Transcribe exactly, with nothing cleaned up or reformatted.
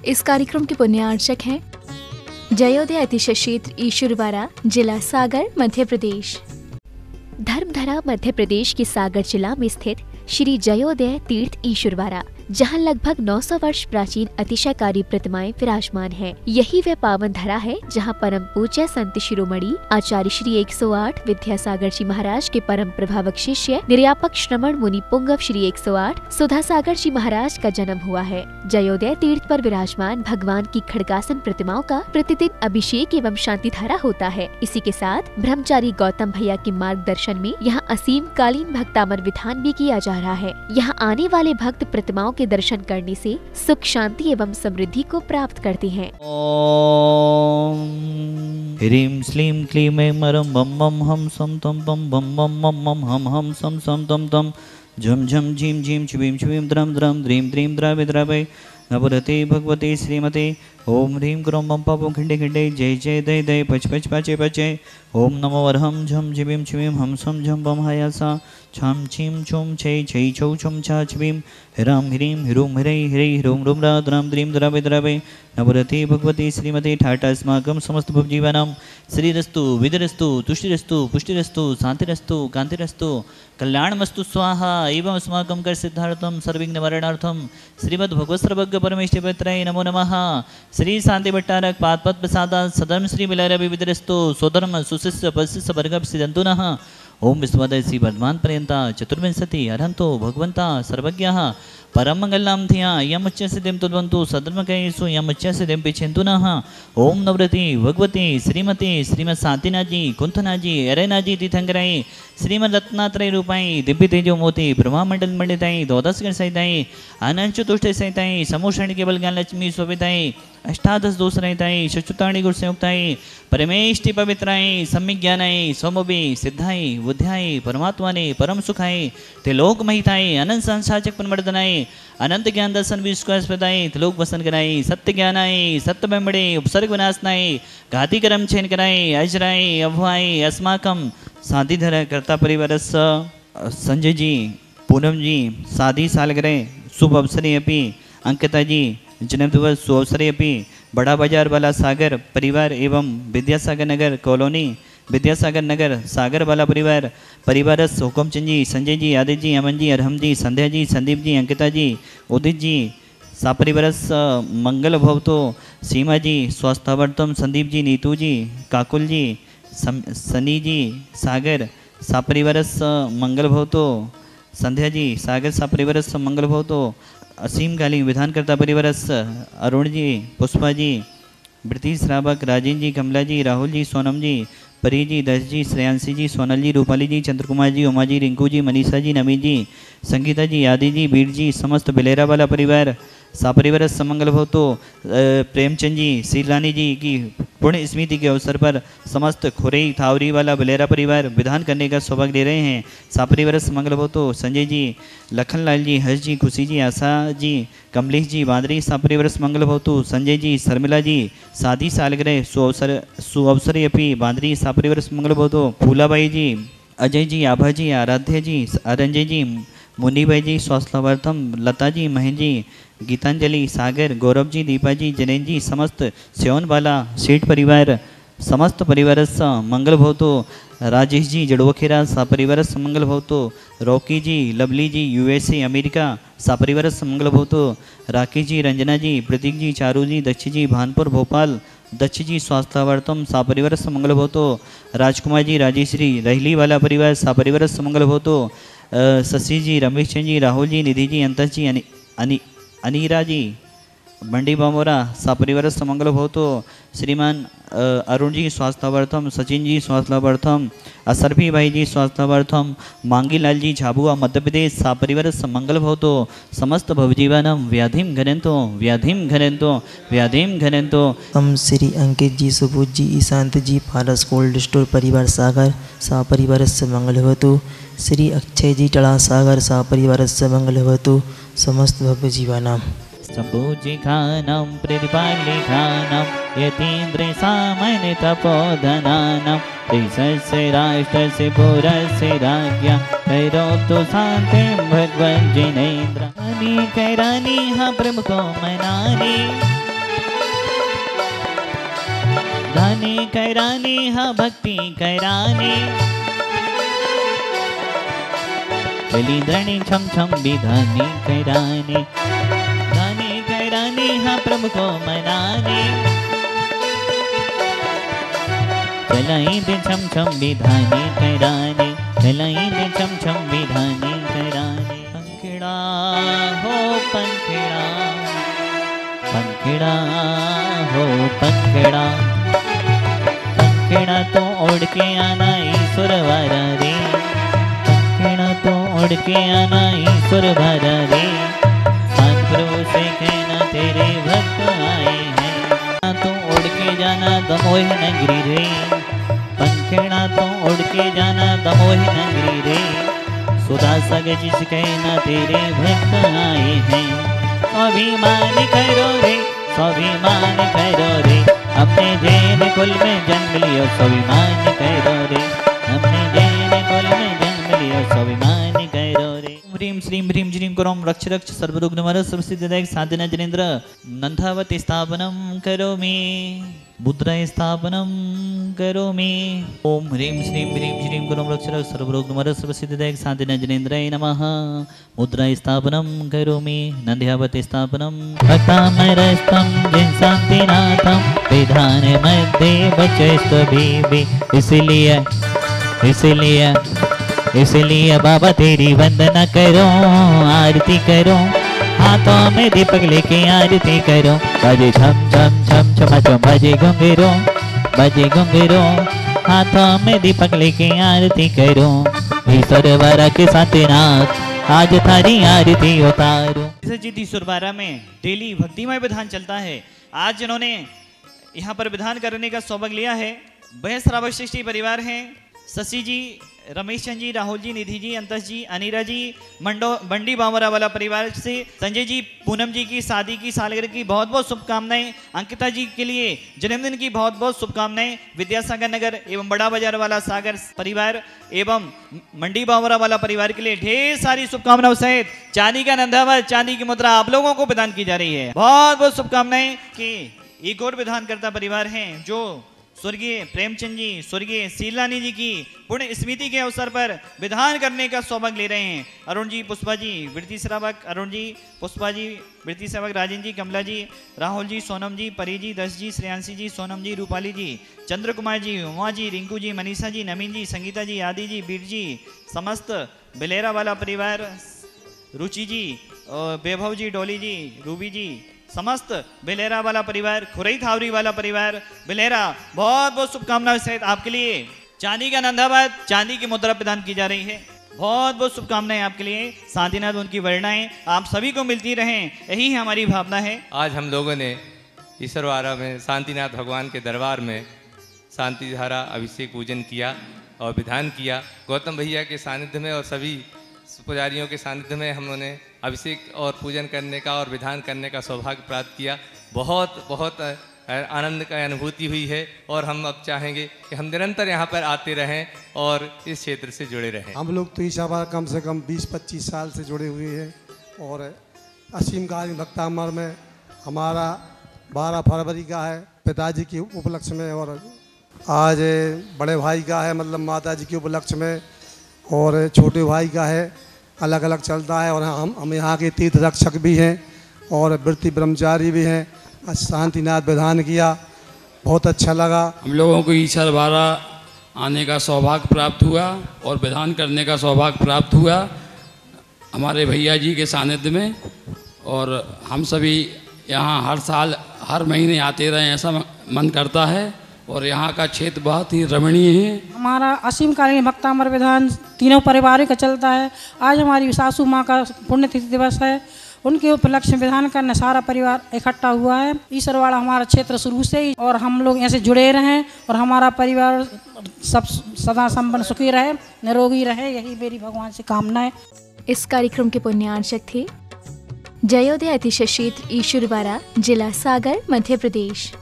इस कार्यक्रम के पुण्यार्चक हैं जयोदय अतिशय क्षेत्र ईश्वरवाड़ा, जिला सागर, मध्य प्रदेश। धर्मधरा मध्य प्रदेश के सागर जिला में स्थित श्री जयोदय तीर्थ ईश्वरवाड़ा, जहां लगभग नौ सौ वर्ष प्राचीन अतिशयकारी प्रतिमाएं विराजमान हैं। यही वह पावन धरा है जहां परम पूज्य संत शिरोमणि आचार्य श्री एक सौ आठ विद्यासागर जी महाराज के परम प्रभावक शिष्य निर्यापक श्रमण मुनि पुंगव श्री एक सौ आठ सुधासागर जी महाराज का जन्म हुआ है। जयोदय तीर्थ पर विराजमान भगवान की खड़गासन प्रतिमाओं का प्रतिदिन अभिषेक एवं शांति धारा होता है। इसी के साथ ब्रह्मचारी गौतम भैया के मार्गदर्शन में यहाँ असीम कालीन भक्तामर विधान भी किया जा रहा है। यहाँ आने वाले भक्त प्रतिमाओं के दर्शन करने से सुख, शांति एवं समृद्धि को प्राप्त करते हैं। ओम ह्रीं श्लीं क्लीं ऐं मरं बम बम हम सम तम बम बम बम मम मम हम हम सम सम तम तम झम झम झीम झीम छ्वीं छ्वीं द्रम द्रम द्रीं द्रीं द्रावे द्रावे नवरते भगवते श्रीमते ओम ह्रीं क्रों बम पपम खिंडे खिंडे जय जय दय दय पच पच पाचे पचे ओम नमो वरहम झम झिवीं छ्वीं हम सम झम बम हायासा छम छीम छुम छै छै छौ छम छा छ्वीं ह्रां ह्रीं ह्रूं ह्रै ह्रै ह्रूं ह्रूं रा द्रां द्रीं द्रावे द्रावे नवरते भगवते श्रीमते ठाटास्माकं समस्त भवजीवानां श्रीरस्तु विदरस्तु तुष्टिरस्तु पुष्टिरस्तु शांतिरस्तु कांतिरस्तु कल्याणमस्तु स्वाहा एवं अस्माकं कर सिद्धार्थम सर्वविघ्न निवारणार्थम श्रीमद् भगवत सर्वज्ञ परमेश्वर पत्राय नमो नमः। श्री शांति भट्टारक पादपद प्रसादा सदर्म श्री बिलरवि विदरस्तु सोधर्म सुशिष्य पशिष्य वर्ग सिद्धंतु नः ओम विश्वदय श्री वर्धमान पर्यंता चतुर्विंशति अरहंतो भगवंता सर्वज्ञः परम मंगलम थिया यम उच्च सिद्धिम तुद्वंतु सदर्म कयसु यम उच्च सिद्धिम पिछेंतु नः ओम नवरति भगवती श्रीमती श्रीमद शांतिनाजी कुंथनाजी अरेनाजी तीर्थंकराई श्रीमद रत्नात्रय रूपाई दिव्य तेजो मोती ब्रह्मा मंडल मंडिताई द्वादश गण सहिताई अनंत चतुष्ट सहिताई समूषण केवल ज्ञान लक्ष्मी शोभिताई अष्टादश दोष रहिताई शचुताणी गुण संयुक्ताई परमेष्टि पवित्राई सम्यक ज्ञानाई सोमोबी सिद्धाई बुद्ध्याई परमात्माने परम सुखाई त्रिलोक महिताई अनंत संसाचक पुनर्मर्दनाई अनंत ज्ञान दर्शन विश्वासप्रदायी त्रिलोक वसन कराई सत्य ज्ञानाई सत्य बेमड़े उपसर्ग विनाशनाई घाती कर्म छेन कराई अजराई अभवाई अस्माकम साधीधर कर्ता परिवार संजय जी पूनम जी शादी सालगिरह शुभ अवसरे अपि अंकिता जी जन्म दिवस शुभ अवसरे अपि बड़ा बाजार वाला सागर परिवार एवं विद्यासागर नगर कॉलोनी विद्यासागर नगर सागर वाला परिवार परिवारस हुकुमचंद जी संजय जी आदित्य जी अमन जी अरहम जी संध्या जी संदीप जी अंकिता जी उदित जी सापरिवारस मंगल भवतो सीमा जी स्वास्थ्यवर्तम संदीप जी नीतू जी काकुल जी सनी जी सागर सापरिवारस मंगल भवतो संध्या जी सागर सापरिवारस मंगल भवतो असीम कालीन विधानकर्ता परिवारस अरुण जी पुष्पा जी ब्रिटिश रावक राजेंद्र जी कमला जी राहुल जी सोनम जी परी जी दर्श जी श्रेयांशी जी सोनल जी रूपाली जी चंद्रकुमार जी उमा जी रिंकू जी मनीषा जी नमी जी संगीता जी आदि जी बीर जी समस्त बिलेरा वाला परिवार सापरिवार समंगल भवतो प्रेमचंद जी सीलानी जी की पुण्य स्मृति के अवसर पर समस्त खुरई थावरी वाला बिलेरा परिवार विधान करने का सौभाग्य दे रहे हैं। सापरिवार समंगल भवतो संजय जी लखनलाल जी हर्ष जी खुशी जी आशा जी कमलेश जी बांदरी सापरिवार मंगल भवतो संजय जी शर्मिला जी शादी सालगिरह सुअवसर सुअवसरे अपि बांदरी सापरिवार मंगल भवतो फूलाबाई जी अजय जी आभा जी आराध्य जी अरंजय जी मुन्नी भाई जी स्वास्थ्यवर्धम लता जी महेंद्र जी गीतांजलि सागर गौरव जी दीपा जी जैन जी समस्त सेवनवाला सेठ परिवार समस्त परिवार मंगल भवतो राजेश जी जड़वखेरा सापरिवार मंगल भवतो Rocky ji Lovely ji USA America सापरिवार मंगल भवतो राकेश जी रंजना जी प्रतीक जी चारू जी दक्ष जी भानपुर भोपाल दक्ष जी स्वास्थ्यवर्तम सापरिवार मंगल भवतो राजकुमार जी राजेश्री रहली वाला परिवार सापरिवार मंगल भवतो शशि जी रमेश चंद जी राहुल जी निधि जी अंतर जी अनि, अनि अनीरा जी मंडी बामोरा सापरिवार समंगल भवतो श्रीमान अरुण जी स्वास्थ्यवर्धम सचिन जी स्वास्थ्यवर्धम असरफी भाई जी स्वास्थ्यवर्धम मांगीलाल जी झाबुआ मध्य प्रदेश सापरिवार समंगल भवतो समस्त भवजीवानम व्याधिम घनंतो व्याधिम घनंतो व्याधिम घनंतो। हम श्री अंकित जी सुबोध जी ईशांत जी पारस कोल्ड स्टोर परिवार सागर सापरिवार समंगल भवतो श्री अक्षय जी टड़ा सागर सापरिवार समंगल भवतो समस्त भवजीवानाम सम्पूजिखानां प्रतिपालिखानां यतीन्द्र सामान्य तपोधनानां देशस्य राष्ट्रस्य पुरस्य राज्ञा कैरोतु शान्तिं भगवन् जिनेन्द्र कैरानी हा प्रमुखो मनानी धाने कराने हाँ भक्ति कराने चली द्रणी छम छम विधाने कराने धाने कराने हाँ प्रभु को मनाने चलाई दे छम छम विधाने कराने चलाई दे छम छम विधाने कराने पंखिड़ा हो पंखिड़ा पंखिड़ा हो पंखिड़ा पंखिड़ा तो उड़ के आना ईश्वर वारा रे पंखिड़ा तो उड़ के आना ईश्वर वारा रे सात प्रभु से कहना तेरे भक्त आए हैं तो उड़ के जाना दमोह नगरी रे पंखिड़ा तो उड़ के जाना दमोह नगरी रे सुधा सग जिस कहना तेरे भक्त आए हैं स्वाभिमान करो रे स्वाभिमान करो रे अपने जैन कुल में जन्म लियो स्वाभिमान करो रे अपने जैन कुल में जन्म लियो स्वाभिमान करो रे ह्रीं श्रीं ह्रीं ज्रीं करों रक्ष रक्ष सर्वरुग्णवर सर्वसिद्धिदायक साधना जनेन्द्र नंदावती स्थापनं करोमि मुद्रा स्थापनं करोमि ओम ह्रीं श्रीं ह्रीं ज्रीं करों रक्ष रक्ष सर्वरुग्णवर सर्वसिद्धिदायक साधना जनेन्द्राय नमः मुद्रा स्थापनं करोमि नंदावती स्थापनं भक्तामरस्तं जिनशान्तिनाथं विधान मध्ये बचस्तभिः इसलिए इसलिए इसलिए बाबा तेरी वंदना करो आरती करो हाथों में दीपक लेके आरती करो बजे छम छम छम छम छम बजे घुंघरू बजे घुंघरू हाथों में दीपक लेके आरती करो ईश्वर वारा के साथनाथ आज थारी आरती उतारो। जीत ईश्वर वारा में डेली भक्तिमय विधान चलता है। आज जिन्होंने यहाँ पर विधान करने का सौभाग्य लिया है वह श्रावशिष्टि परिवार हैं शशि जी रमेश चंद जी राहुल जी निधि जी अंतस जी अनीरा जी मंडो बंडी बावरा वाला परिवार से संजय जी पूनम जी की शादी की सालगिरह की बहुत बहुत शुभकामनाएं अंकिता जी के लिए जन्मदिन की बहुत बहुत शुभकामनाएं विद्यासागर नगर एवं बड़ा बाजार वाला सागर परिवार एवं मंडी बावरा वाला परिवार के लिए ढेर सारी शुभकामनाओं सहित चांदी का नंदावत चांदी की मुद्रा आप लोगों को प्रदान की जा रही है। बहुत बहुत शुभकामनाएं कि एक और विधान करता परिवार हैं जो स्वर्गीय प्रेमचंद जी स्वर्गीय शीलानी जी की पुण्य स्मृति के अवसर पर विधान करने का सौभाग्य ले रहे हैं। अरुण जी पुष्पा जी वृत्ति श्रावक अरुण जी पुष्पा जी वृत्ति श्रावक राजेंद्र जी कमला जी राहुल जी सोनम जी परी जी दस जी श्रेयांशी जी सोनम जी रूपाली जी चंद्र कुमार जी उमा जी रिंकू जी मनीषा जी नवीन जी संगीता जी आदि जी बीर जी समस्त बिलेरा वाला परिवार रुचि जी वैभव जी डोली जी रूबी जी समस्त बिलेरा वाला परिवार खुरई थावरी वाला परिवार बिलेरा बहुत बहुत शुभकामनाएं सहित आपके लिए चांदी का नंदावत चांदी की मुद्रा प्रदान की जा रही है। बहुत बहुत शुभकामनाएं आपके लिए शांतिनाथ उनकी वर्णाएं आप सभी को मिलती रहें यही हमारी भावना है। आज हम लोगों ने ईश्वरवारा में शांतिनाथ भगवान के दरबार में शांति धारा अभिषेक पूजन किया और विधान किया। गौतम भैया के सानिध्य में और सभी पुजारियों के सानिध्य में हम लोगों ने अभिषेक और पूजन करने का और विधान करने का सौभाग्य प्राप्त किया। बहुत बहुत आनंद का अनुभूति हुई है और हम अब चाहेंगे कि हम निरंतर यहाँ पर आते रहें और इस क्षेत्र से जुड़े रहें। हम लोग तो ईशावार कम से कम बीस पच्चीस साल से जुड़े हुए हैं और असीम कालीन भक्तामर में हमारा बारह फरवरी का है पिताजी के उपलक्ष्य में और आज बड़े भाई का है मतलब माता जी के उपलक्ष्य में और छोटे भाई का है अलग अलग चलता है और हम हम यहाँ के तीर्थ रक्षक भी हैं और वृत्ति ब्रह्मचारी भी हैं। शांतिनाथ विधान किया बहुत अच्छा लगा। हम लोगों को ईश्वरवारा आने का सौभाग्य प्राप्त हुआ और विधान करने का सौभाग्य प्राप्त हुआ हमारे भैया जी के सानिध्य में और हम सभी यहाँ हर साल हर महीने आते रहें ऐसा मन करता है और यहाँ का क्षेत्र बहुत ही रमणीय है। हमारा असीम कालीन भक्तामर विधान तीनों परिवारों का चलता है। आज हमारी सासू माँ का पुण्यतिथि दिवस है उनके उपलक्ष्य में विधान करने सारा परिवार इकट्ठा हुआ है। ईश्वरवाड़ा हमारा क्षेत्र शुरू से ही और हम लोग ऐसे जुड़े रहें और हमारा परिवार सब सदा संपन्न सुखी रहे निरोगी रहे यही मेरी भगवान से कामना है। इस कार्यक्रम के पुण्यार्चक थे जयोदय अतिशय क्षेत्र ईश्वरवाड़ा जिला सागर मध्य प्रदेश।